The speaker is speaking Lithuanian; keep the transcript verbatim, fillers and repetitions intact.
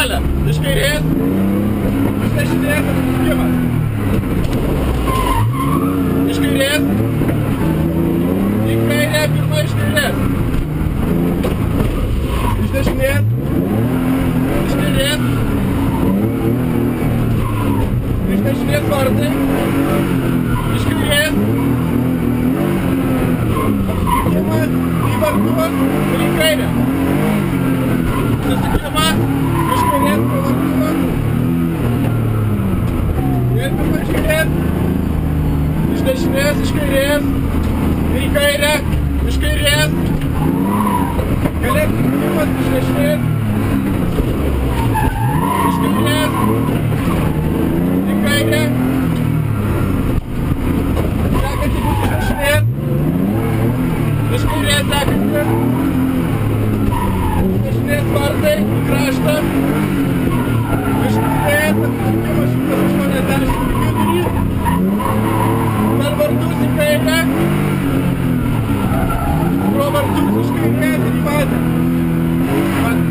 kelią. Iš kairės. Iš dešinės apsisukimas. Iš kairės. Į kairę, pirma iš kairės. Iš dešinės. Iš kairės. Iš dešinės vartai. Iš kairės. Apsisukimas. Į vartus. Ir į kairę. Apsisukimas. Iš kairės pro vartus. Ir pirma iš kairės. Iš dešinės, iš kairės. Ir į kairę. Iš kairės. Galės apsisukimas iš dešinės. Iš kairės. Į kairę. Sekanti bus iš dešinės. Iš kairės sekanti. Iš dešinės vartai į kraštą. Iš kairės apsisukimas šimtas aštuoniasdešimt į vidurį. Per vartus į kairę. Pro vartus iš kairės ir į patį.